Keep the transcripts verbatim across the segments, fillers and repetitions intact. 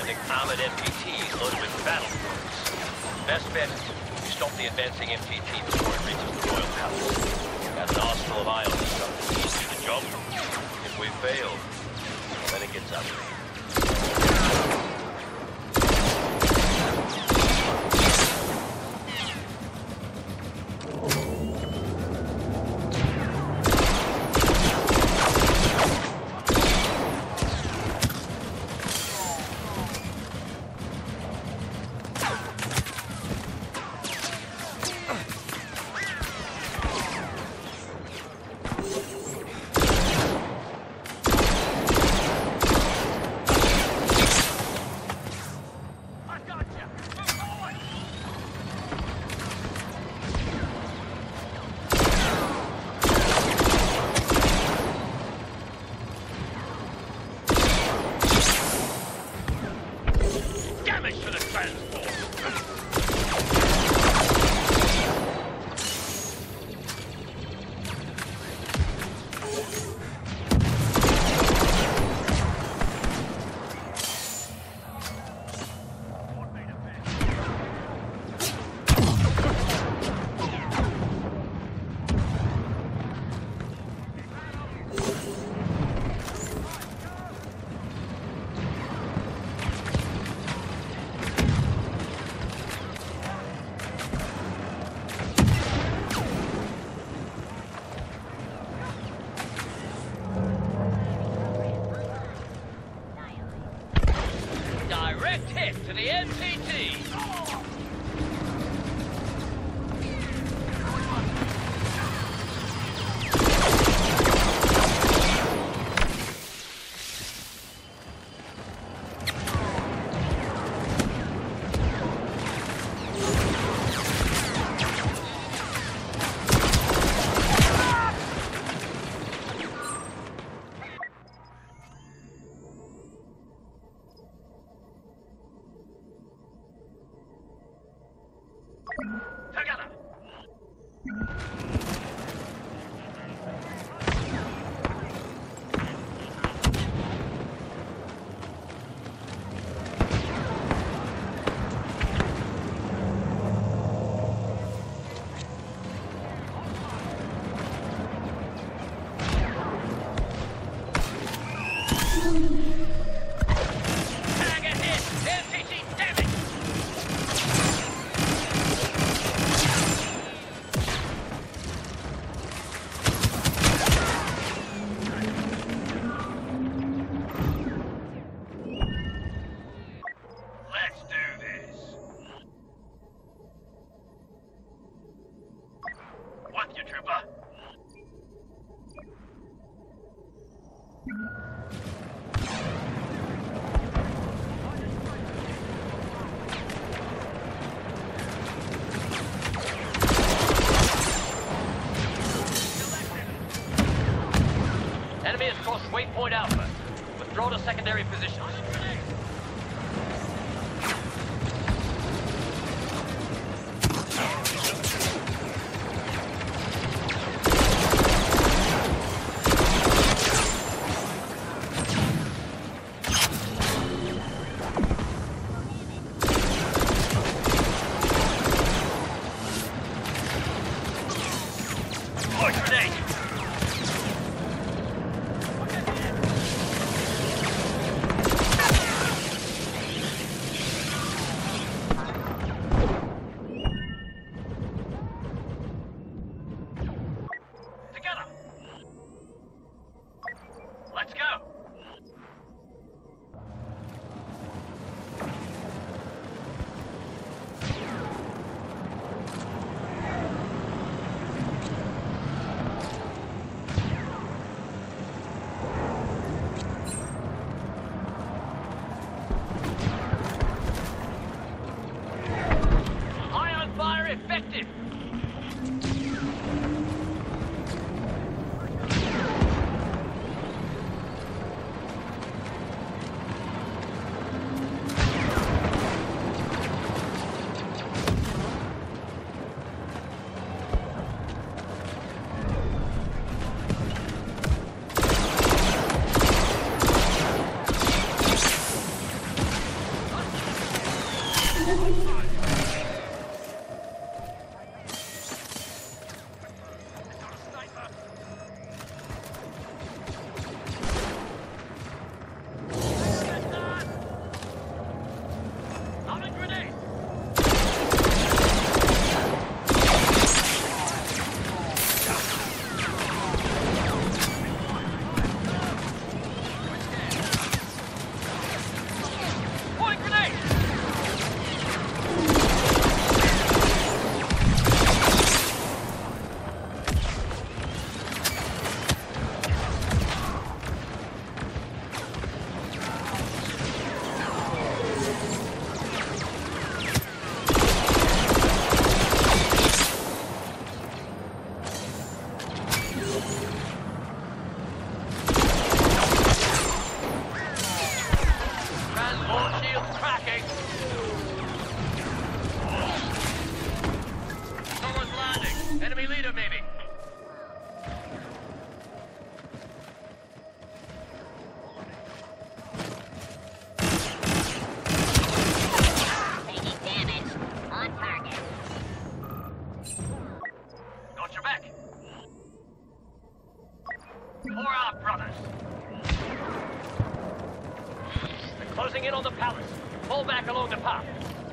using armored M P Ts loaded with Battlefronts. Best bet, you stop the advancing M P T before it reaches the Royal Palace. Got an arsenal of ion stuff. Do the job. If we fail, then it gets ugly. To the N P T! Enemy has crossed Waypoint Alpha. Withdraw to secondary positions. Effective! Closing in on the palace. Pull back along the path.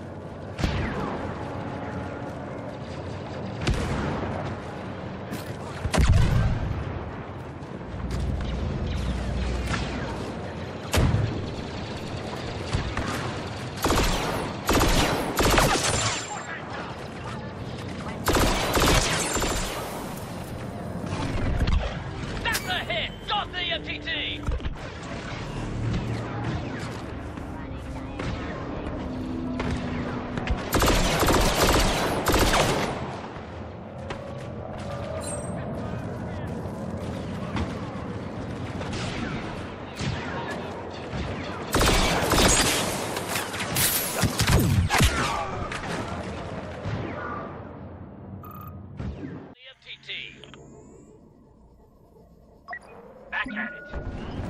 Back at it.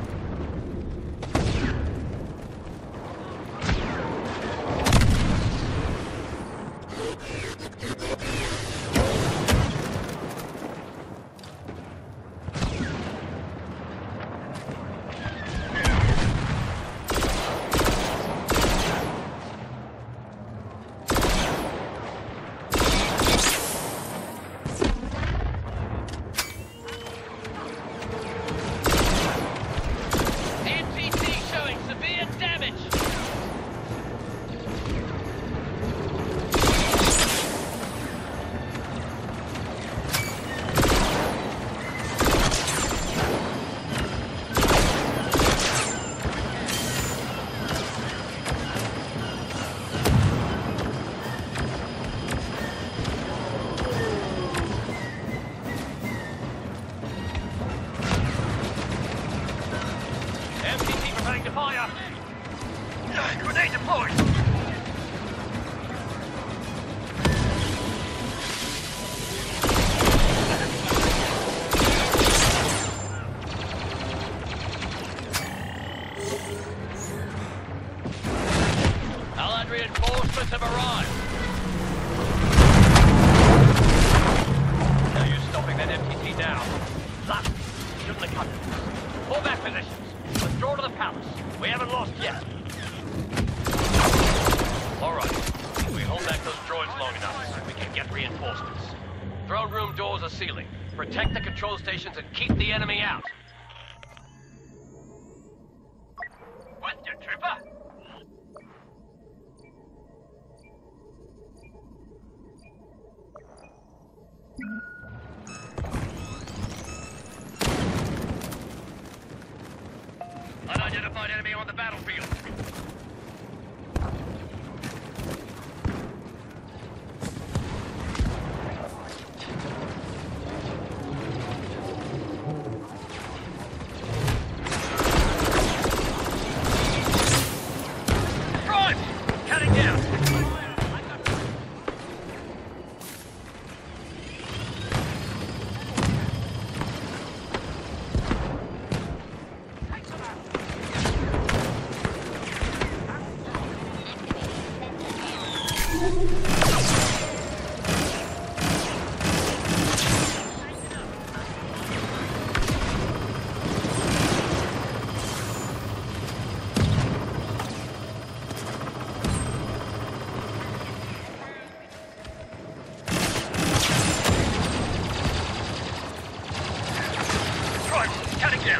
Fire! Grenade deployed! Allied reinforcements have arrived. Now you're stopping that M T T now. That shouldn't have cut it. Pull back positions. Withdraw to the palace. We haven't lost yet. All right. If we hold back those droids long enough, we can get reinforcements. Throne room doors are sealing. Protect the control stations and keep the enemy out. What the trooper? Unidentified enemy on the battlefield. Drive! Cutting down. Cutting down.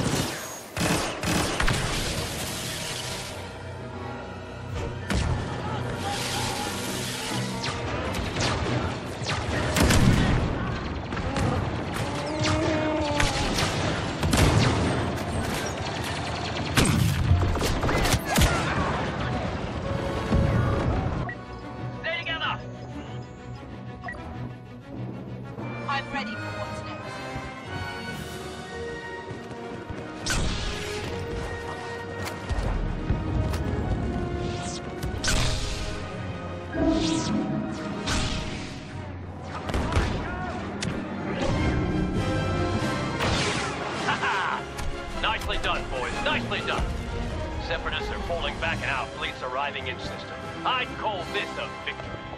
Stay together. I'm ready for what's next. Nicely done, boys. Nicely done. Separatists are falling back and our fleet's arriving in system. I'd call this a victory.